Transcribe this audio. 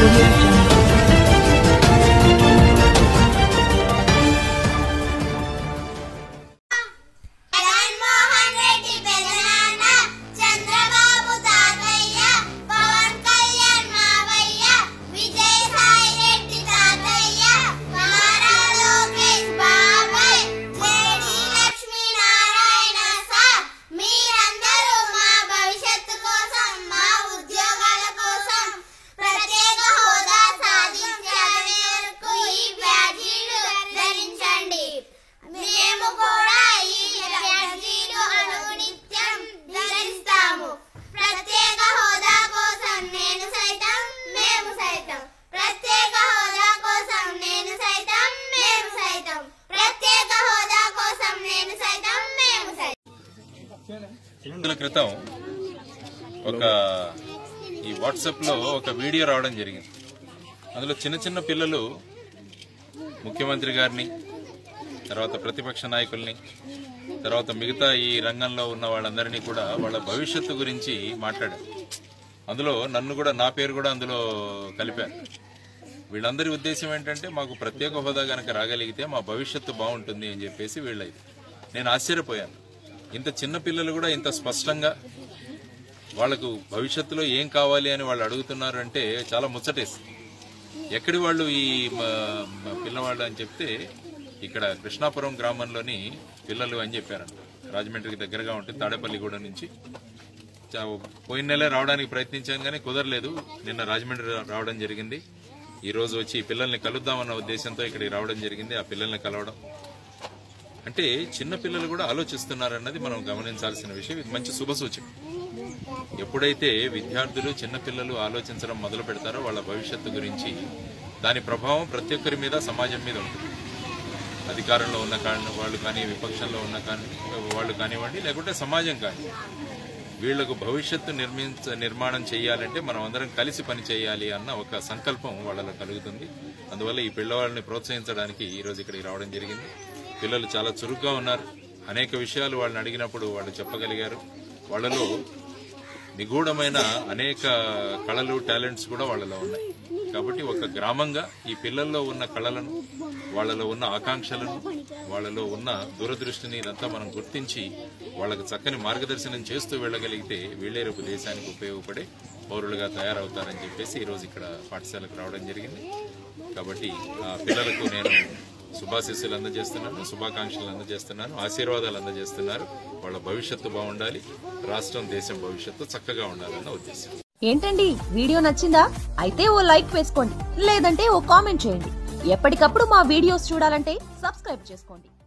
Audio Jungle. క్రితం ఒక ఈ వాట్సాప్ లో ఒక వీడియో రావడం జరిగింది. అందులో చిన్న చిన్న పిల్లలు ముఖ్యమంత్రి గారిని, తర్వాత ప్రతిపక్ష నాయకుల్ని, తర్వాత మిగతా ఈ రంగంలో ఉన్న వాళ్ళందరినీ కూడా వాళ్ళ భవిష్యత్తు గురించి మాట్లాడారు. అందులో నన్ను కూడా, నా పేరు కూడా అందులో కలిపారు. వీళ్ళందరి ఉద్దేశం ఏంటంటే మాకు ప్రత్యేక హోదా కనుక రాగలిగితే మా భవిష్యత్తు బాగుంటుంది అని చెప్పేసి వీళ్ళది. నేను ఆశ్చర్యపోయాను. ఇంత చిన్న పిల్లలు కూడా ఇంత స్పష్టంగా వాళ్లకు భవిష్యత్తులో ఏం కావాలి అని వాళ్ళు అడుగుతున్నారు అంటే చాలా ముచ్చటేసి. ఎక్కడి వాళ్ళు ఈ పిల్లవాళ్ళు అని చెప్తే ఇక్కడ కృష్ణాపురం గ్రామంలోని పిల్లలు అని చెప్పారంట. రాజమండ్రికి దగ్గరగా ఉంటుంది, తాడేపల్లిగూడెం నుంచి. పోయిన నెల రావడానికి ప్రయత్నించాను కానీ కుదరలేదు. నిన్న రాజమండ్రి రావడం జరిగింది. ఈ రోజు వచ్చి పిల్లల్ని కలుద్దామన్న ఉద్దేశంతో ఇక్కడికి రావడం జరిగింది. ఆ పిల్లల్ని కలవడం అంటే చిన్న పిల్లలు కూడా ఆలోచిస్తున్నారన్నది మనం గమనించాల్సిన విషయం. ఇది మంచి శుభసూచక. ఎప్పుడైతే విద్యార్థులు, చిన్నపిల్లలు ఆలోచించడం మొదలు పెడతారో వాళ్ళ భవిష్యత్తు గురించి, దాని ప్రభావం ప్రతి ఒక్కరి మీద, సమాజం మీద ఉంటుంది. అధికారంలో ఉన్న వాళ్ళు కానీ, విపక్షంలో ఉన్న వాళ్ళు కానివ్వండి, లేకుంటే సమాజం కానీ, వీళ్లకు భవిష్యత్తు నిర్మాణం చేయాలంటే మనం అందరం కలిసి పని చేయాలి అన్న ఒక సంకల్పం వాళ్ళలో కలుగుతుంది. అందువల్ల ఈ పిల్లవాళ్ళని ప్రోత్సహించడానికి ఈరోజు ఇక్కడికి రావడం జరిగింది. పిల్లలు చాలా చురుగ్గా ఉన్నారు. అనేక విషయాలు వాళ్ళని అడిగినప్పుడు వాళ్ళు చెప్పగలిగారు. వాళ్ళలో నిగూఢమైన అనేక కళలు, టాలెంట్స్ కూడా వాళ్ళలో ఉన్నాయి. కాబట్టి ఒక గ్రామంగా ఈ పిల్లల్లో ఉన్న కళలను, వాళ్ళలో ఉన్న ఆకాంక్షలను, వాళ్ళలో ఉన్న దూరదృష్టిని ఇదంతా మనం గుర్తించి వాళ్ళకు చక్కని మార్గదర్శనం చేస్తూ వెళ్ళగలిగితే వీళ్ళే రేపు దేశానికి ఉపయోగపడే పౌరులుగా తయారవుతారని చెప్పేసి ఈరోజు ఇక్కడ పాఠశాలకు రావడం జరిగింది. కాబట్టి ఆ పిల్లలకు నేను శుభాశీస్సులు అందజేస్తున్నాను, శుభాకాంక్షలు అందజేస్తున్నాను, ఆశీర్వాదాలు అందజేస్తున్నారు. వాళ్ళ భవిష్యత్తు బాగుండాలి, రాష్ట్రం, దేశం భవిష్యత్తు చక్కగా ఉండాలన్న ఉద్దేశం. ఏంటండి, వీడియో నచ్చిందా? అయితే ఓ లైక్ వేసుకోండి, లేదంటే ఓ కామెంట్ చేయండి. ఎప్పటికప్పుడు మా వీడియోస్ చూడాలంటే సబ్స్క్రైబ్ చేసుకోండి.